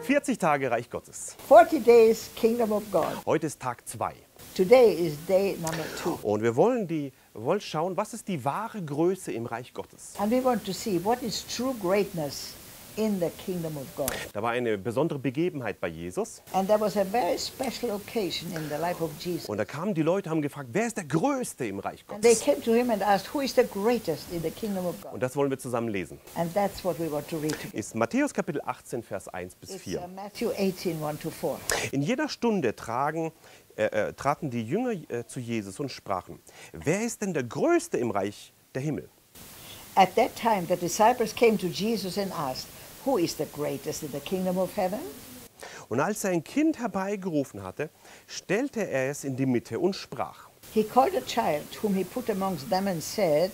40 Tage Reich Gottes. 40 days, Kingdom of God. Heute ist Tag 2. Today is day number 2. Und wir wollen schauen, was ist die wahre Größe im Reich Gottes. And we want to see what is true greatness in the kingdom of God. Da war eine besondere Begebenheit bei Jesus. And there was a very special occasion in the life of Jesus. Und da kamen die Leute, haben gefragt, wer ist der Größte im Reich And they Gottes? came to him and asked, who is the greatest in the kingdom of Und God? das wollen wir zusammen lesen. And that's what we want to read together. Ist Matthäus Kapitel 18, Vers 1 bis It's 4. Matthew 18, 1 to 4. In jeder Stunde traten die Jünger zu Jesus und sprachen, wer ist denn der Größte im Reich der Himmel? At that time, the disciples came to Jesus and asked, who is the greatest in the kingdom of heaven? Und als er ein Kind herbeigerufen hatte, stellte er es in die Mitte und sprach, He called a child whom he put amongst them and said,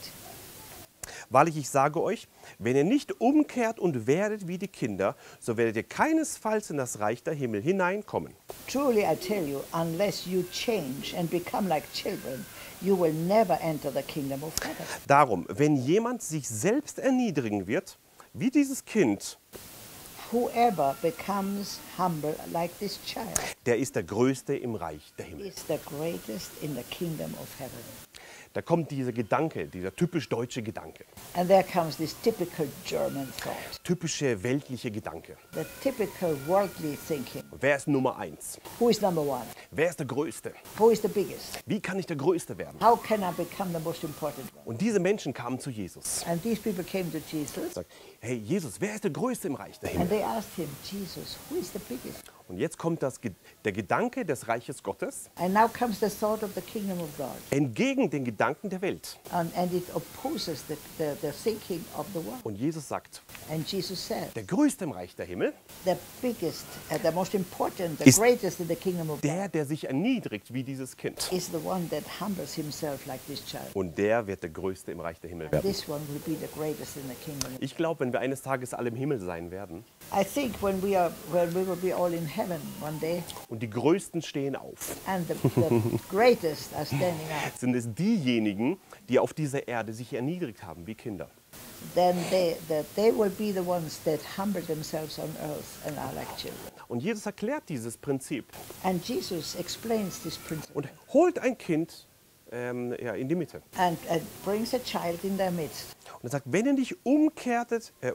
wahrlich, ich sage euch, wenn ihr nicht umkehrt und werdet wie die Kinder, so werdet ihr keinesfalls in das Reich der Himmel hineinkommen. Truly I tell you, unless you change and become like children, you will never enter the kingdom of heaven. Darum, wenn jemand sich selbst erniedrigen wird, wie dieses Kind, Whoever becomes humble like this child der ist der Größte im Reich der Himmel. is the greatest in the kingdom of heaven. Da kommt dieser Gedanke, dieser typisch deutsche Gedanke, And there comes this typical German thought, typische weltliche Gedanke. the typical worldly thinking. Wer ist Nummer 1? Who is number one? Wer ist der Größte? Who is the biggest? Wie kann ich der Größte werden? How can I become the most important one? Und diese Menschen kamen zu Jesus. And these people came to Jesus Sagt, hey Jesus, wer ist der Größte im Reich der and Himmel? they asked him, Jesus, who is the biggest? Und jetzt kommt der Gedanke des Reiches Gottes And now comes the thought of the kingdom of God. entgegen den Gedanken der Welt. And it opposes the thinking of the world. Und Jesus sagt, And Jesus said, der Größte im Reich der Himmel, the biggest, the most important, the Ist greatest in the kingdom of God der sich erniedrigt wie dieses Kind. is the one that humbles himself like this child. Und der wird der Größte im Reich der Himmel And werden. this one will be the greatest in the kingdom. Ich glaube, wenn wir eines Tages alle im Himmel sein werden I think when we will be all in heaven one day, und die Größten stehen auf, and the greatest are standing up, sind es diejenigen, die auf dieser Erde sich erniedrigt haben wie Kinder. then they will be the ones that humble themselves on earth and are like children. Und Jesus erklärt dieses Prinzip And Jesus explains this principle und holt ein Kind in die Mitte. and brings a child in their midst. Und er sagt, wenn ihr nicht umkehrt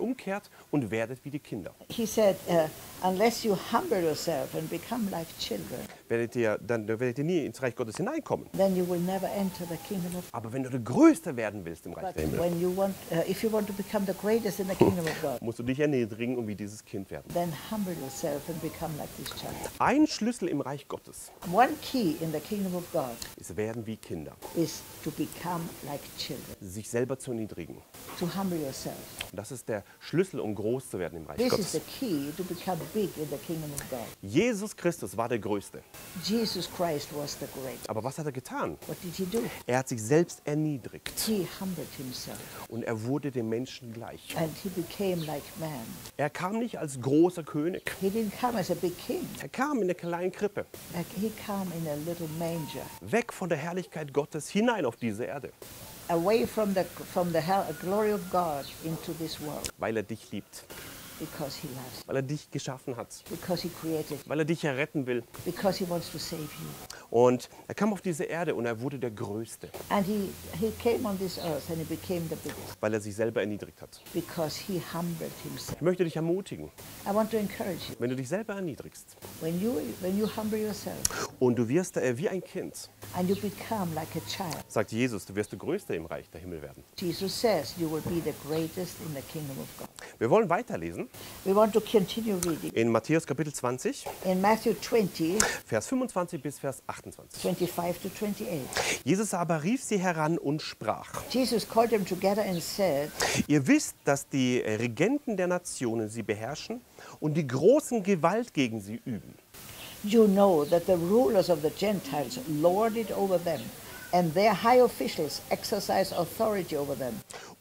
und werdet wie die Kinder, He said, unless you humble yourself and become like children, dann werdet ihr nie ins Reich Gottes hineinkommen. then you will never enter the kingdom of God. Aber wenn du der Größte werden willst im Reich But der Himmel, when you want, if you want to become the greatest in the kingdom of God, musst du dich erniedrigen und wie dieses Kind werden. then humble yourself and become like this child. Ein Schlüssel im Reich Gottes One key in the kingdom of God ist werden wie Kinder, is to become like children, sich selber zu erniedrigen. to humble yourself. Und das ist der Schlüssel, um groß zu werden im Reich This is Gottes. the key to become big in the kingdom of God. Jesus Christus war der Größte. Jesus Christ was the great. Aber was hat er getan? What did he do? Er hat sich selbst erniedrigt He humbled himself und er wurde dem Menschen gleich. and he became like man. Er kam nicht als großer König. He didn't come as a big king. Er kam in eine kleine Krippe, Like he came in a little manger, weg von der Herrlichkeit Gottes hinein auf diese Erde, away from the glory of God into this world, weil er dich liebt, because he loves weil er dich geschaffen hat, you, because he created you, weil er dich erretten will. because he wants to save you. Und er kam auf diese Erde und er wurde der Größte, And he came on this earth and he became the biggest weil er sich selber erniedrigt hat. because he humbled himself. Ich möchte dich ermutigen, I want to encourage you, wenn du dich selber erniedrigst when you humble yourself und du wirst wie ein Kind, and you become like a child, sagt Jesus, du wirst der Größte im Reich der Himmel werden. Jesus says you will be the greatest in the kingdom of God. Wir wollen weiterlesen We want to continue reading in Matthäus Kapitel 20, in Matthew 20, Vers 25 bis Vers 28. 25 to 28. Jesus aber rief sie heran und sprach, Jesus called them together and said, ihr wisst, dass die Regenten der Nationen sie beherrschen und die großen Gewalt gegen sie üben. you know that the rulers of the Gentiles lord it over them, and their high officials exercise authority over them.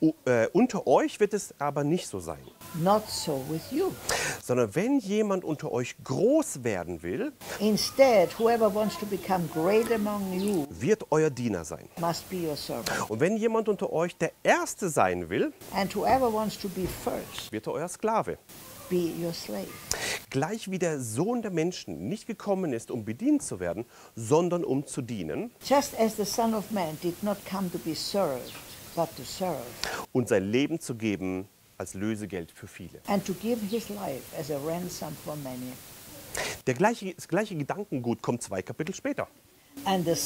Unter euch wird es aber nicht so sein, Not so with you. sondern wenn jemand unter euch groß werden will, Instead, whoever wants to become great among you wird euer Diener sein. must be your servant. Und wenn jemand unter euch der Erste sein will, And whoever wants to be first, wird er euer Sklave. be your slave. Gleich wie der Sohn der Menschen nicht gekommen ist, um bedient zu werden, sondern um zu dienen Just as the Son of Man did not come to be served, but to serve, und sein Leben zu geben als Lösegeld für viele. and to give his life as a ransom for many. Das gleiche Gedankengut kommt 2 Kapitel später. And the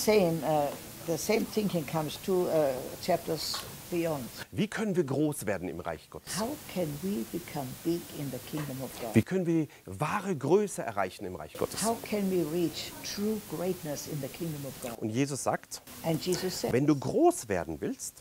same thinking comes 2 chapters beyond. Wie können wir groß werden im Reich Gottes? How can we become big in the kingdom of God? Wie können wir wahre Größe erreichen im Reich Gottes? How can we reach true greatness in the kingdom of God? Und Jesus sagt, And Jesus said, wenn du groß werden willst,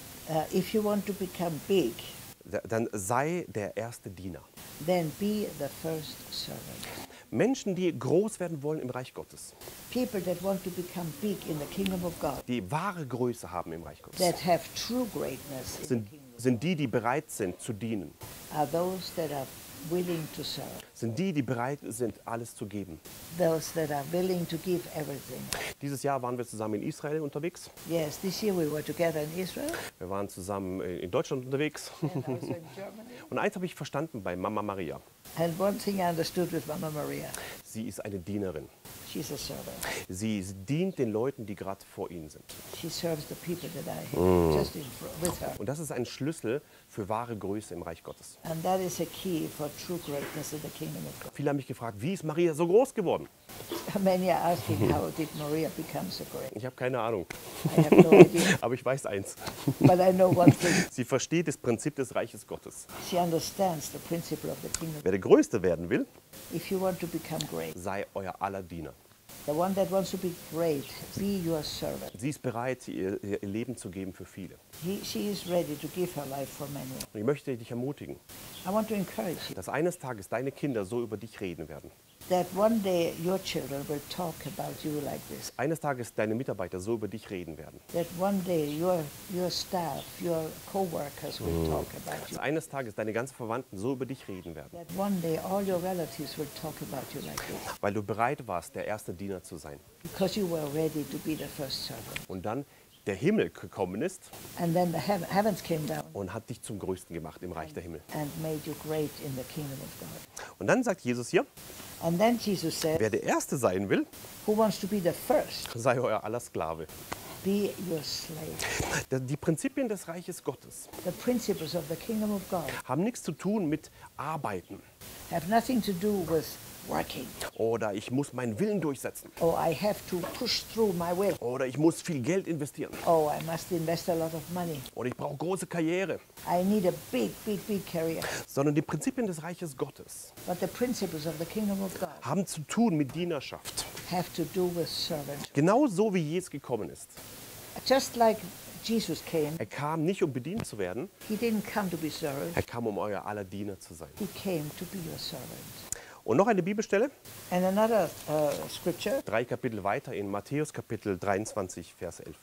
if you want to become big, dann sei der erste Diener. then be the first servant. Menschen, die groß werden wollen im Reich Gottes, People that want to become big in the kingdom of God, die wahre Größe haben im Reich Gottes, that have true greatness in the sind, kingdom, sind die, die bereit sind zu dienen. are those that are willing to serve, Sind die, die bereit sind, alles zu geben. those that are willing to give everything. Dieses Jahr waren wir zusammen in Israel unterwegs. Yes, this year we were together in Israel Wir waren zusammen in Deutschland unterwegs. and also in Germany. Und eins habe ich verstanden bei Mama Maria. And one thing I understood with Mama Maria, Sie ist eine Dienerin. she's a servant. Sie dient den Leuten, die gerade vor ihnen sind. She serves the people that are here, just with her. Und das ist ein Schlüssel für wahre Größe im Reich Gottes. And that is a key for true greatness in the kingdom of God. Viele haben mich gefragt, wie ist Maria so groß geworden? Many are asking, how did Maria become so great? Ich habe keine Ahnung, I have no idea, aber ich weiß eins. but I know one thing. Sie versteht das Prinzip des Reiches Gottes. She understands the principle of the kingdom. Wer der Größte werden will, If you want to become great, sei euer aller Diener. the one that wants to be great, be your servant. Sie ist bereit, ihr Leben zu geben für viele. She is ready to give her life for many. Und ich möchte dich ermutigen, I want to encourage you dass eines Tages deine Kinder so über dich reden werden. that one day your children will talk about you like this. Eines Tages deine Mitarbeiter so über dich reden werden. That one day your staff, your co-workers will talk about you. Dass eines Tages deine ganzen Verwandten so über dich reden werden. That one day all your relatives will talk about you like this. Weil du bereit warst, der erste Diener zu sein. Because you were ready to be the first servant. Und dann der Himmel gekommen ist And then the heavens came down und hat dich zum Größten gemacht im Reich der Himmel. and made you great in the kingdom of God. Und dann sagt Jesus hier, And then Jesus said, wer der Erste sein will, who wants to be the first, sei euer aller Sklave. be your slave. Die Prinzipien des Reiches Gottes The principles of the kingdom of God haben nichts zu tun mit Arbeiten have nothing to do with working. oder ich muss meinen Willen durchsetzen Oh, I have to push through my will. oder ich muss viel Geld investieren Oh, I must invest a lot of money. oder ich brauche große Karriere, I need a big, big, big career. sondern die Prinzipien des Reiches Gottes But the principles of the kingdom of God haben zu tun mit Dienerschaft. have to do with servant. Genau so wie Jesus gekommen ist. Just like Jesus came, Er kam nicht, um bedient zu werden, he didn't come to be served. er kam, um euer aller Diener zu sein. He came to be your servant. Und noch eine Bibelstelle, And another scripture, 3 Kapitel weiter in Matthäus Kapitel 23, Vers 11.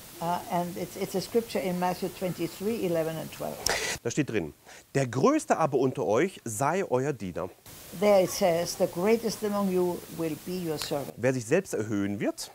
and it's a scripture in Matthew 23, 11 and 12. Da steht drin, der Größte aber unter euch sei euer Diener. There it says, the greatest among you will be your servant. Wer sich selbst erhöhen wird,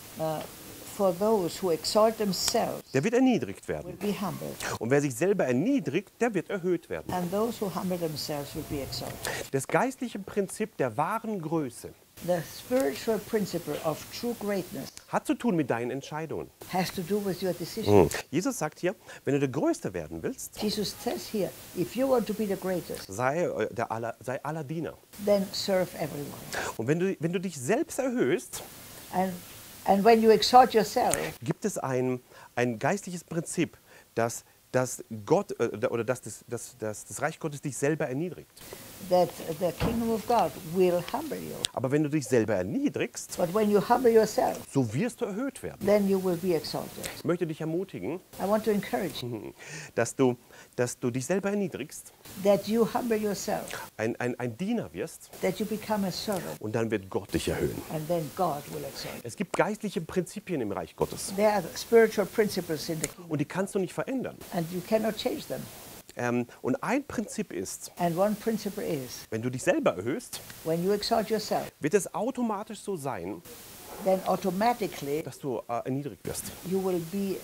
For those who exalt themselves der wird erniedrigt will werden. be humbled, Und wer sich selber erniedrigt, der wird erhöht werden. and those who humble themselves will be exalted. Das geistliche Prinzip der wahren Größe The spiritual principle of true greatness hat zu tun mit deinen Entscheidungen. has to do with your decision. Jesus sagt hier, wenn du der Größte werden willst, Jesus says here, if you want to be the greatest, sei aller Diener. then serve everyone. Und wenn du dich selbst erhöhst, And when you exalt yourself, gibt es ein geistliches Prinzip, dass Gott oder dass das Reich Gottes dich selber erniedrigt. that the kingdom of God will humble you. Aber wenn du dich selber erniedrigst, But when you humble yourself, so wirst du erhöht werden. then you will be exalted. Ich möchte dich ermutigen, I want to encourage you dass du dich selber erniedrigst, that you humble yourself, ein Diener wirst that you become a servant, und dann wird Gott dich erhöhen. and then God will exalt you. Es gibt geistliche Prinzipien im Reich Gottes There are spiritual principles in the kingdom, und die kannst du nicht verändern. and you cannot change them. Und ein Prinzip ist, And one principle is, wenn du dich selber erhöhst, when you exalt yourself, wird es automatisch so sein, then automatically dass du erniedrigt wirst. you will be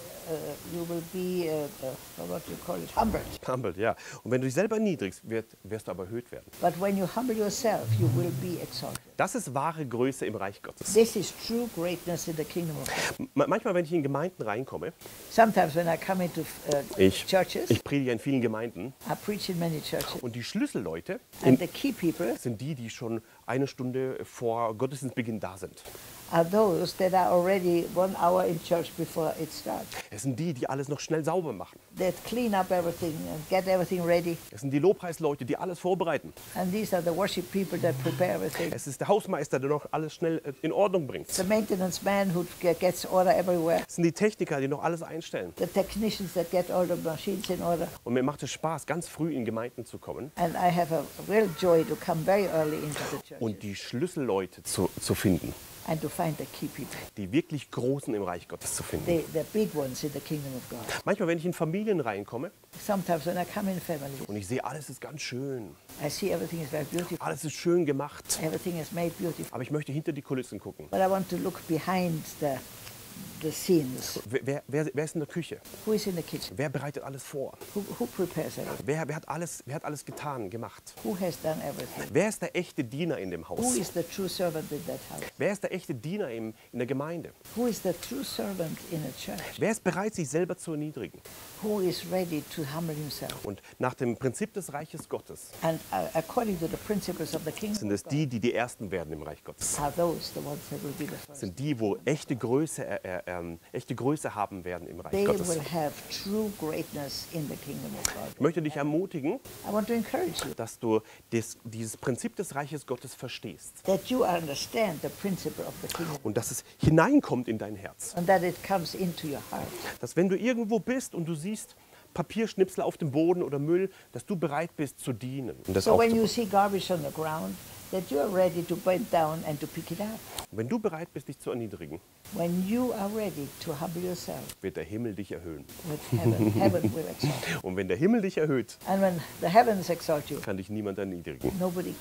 what do you call it, humbled. Humbled, ja. Und wenn du dich selber erniedrigst, wirst du aber erhöht werden. But when you humble yourself, you will be exalted. Das ist wahre Größe im Reich Gottes. This is true greatness in the kingdom of God. Manchmal, wenn ich in Gemeinden reinkomme, Sometimes when I come into churches, ich predige in vielen Gemeinden, I preach in many churches, und die Schlüsselleute and the key people sind die schon eine Stunde vor Gottesdienstbeginn da sind. are those that are already 1 hour in church before it starts. Es sind die alles noch schnell sauber machen. That clean up everything and get everything ready. Es sind die Lobpreisleute, die alles vorbereiten. And these are the worship people that prepare everything. Es ist der Hausmeister, der noch alles schnell in Ordnung bringt. The maintenance man who gets order everywhere. Es sind die Techniker, die noch alles einstellen. The technicians that get all the machines in order. Und mir macht es Spaß, ganz früh in Gemeinden zu kommen And I have a real joy to come very early into the church und die Schlüsselleute zu finden. and to find the key people, Die wirklich Großen im Reich Gottes zu finden. the big ones in the kingdom of God. Manchmal, wenn ich in Familien reinkomme Sometimes when I come in families, und ich sehe, alles ist ganz schön, I see everything is very beautiful. alles ist schön gemacht, Everything is made beautiful. aber ich möchte hinter die Kulissen gucken. But I want to look behind the scenes. Wer ist in der Küche? Who is in the kitchen? Wer bereitet alles vor? Who prepares everything? Wer hat alles getan, gemacht? Who has done everything? Wer ist der echte Diener in dem Who Haus? is the true servant in that house? Wer ist der echte Diener in der Gemeinde? Who is the true servant in a church? Wer ist bereit, sich selber zu erniedrigen? Who is ready to humble himself? Und nach dem Prinzip des Reiches Gottes And according to the principles of the kingdom sind of es God, die Ersten werden im Reich Gottes. are those the ones that will be the first. Sind die, wo echte Größe haben werden im Reich They Gottes. will have true greatness in the kingdom of God. Ich möchte dich ermutigen, I want to encourage you dass du dieses Prinzip des Reiches Gottes verstehst that you understand the principle of the kingdom und dass es hineinkommt in dein Herz. and that it comes into your heart. Dass wenn du irgendwo bist und du siehst Papierschnipsel auf dem Boden oder Müll, dass du bereit bist zu dienen. Und das So when you aufzubauen. see garbage on the ground, that you are ready to bend down and to pick it up. Wenn du bereit bist, dich zu erniedrigen, When you are ready to humble yourself wird der Himmel dich erhöhen. with heaven will exalt you. Und wenn der Himmel dich erhöht, And when the heavens exalt you, kann dich niemand erniedrigen. nobody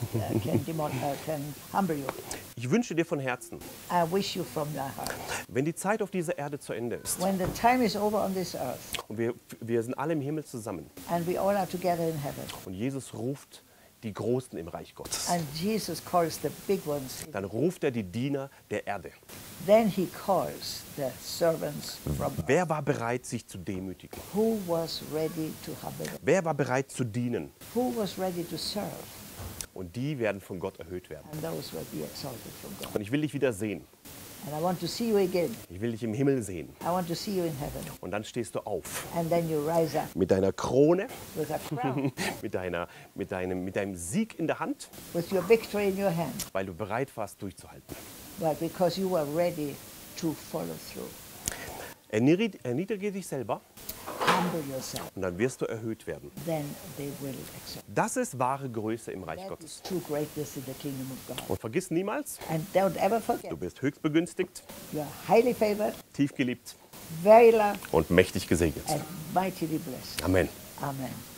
can humble you. Ich wünsche dir von Herzen, I wish you from my heart. wenn die Zeit auf dieser Erde zu Ende ist When the time is over on this earth und wir sind alle im Himmel zusammen and we all are together in heaven, und Jesus ruft die Großen im Reich Gottes, and Jesus calls the big ones, dann ruft er die Diener der Erde. then he calls the servants from Wer war bereit, sich zu demütigen? who was ready to humble them, Wer war bereit zu dienen? who was ready to serve, Und die werden von Gott erhöht werden. and those will be exalted from God. Und ich will dich wieder sehen. And I want to see you again. Ich will dich im Himmel sehen. I want to see you in heaven. Und dann stehst du auf And then you rise up mit deiner Krone, with a crown, mit deinem Sieg in der Hand, with your victory in your hand, weil du bereit warst, durchzuhalten. but because you are ready to follow through. Erniedrige dich selber Humble yourself, und dann wirst du erhöht werden. then they will exalt. Das ist wahre Größe im Reich That Gottes. is true greatness in the kingdom of God. Und vergiss niemals, And don't ever forget, du bist höchst begünstigt, you are highly favored, tief geliebt very loved, und mächtig gesegnet. and mightily blessed. Amen. Amen.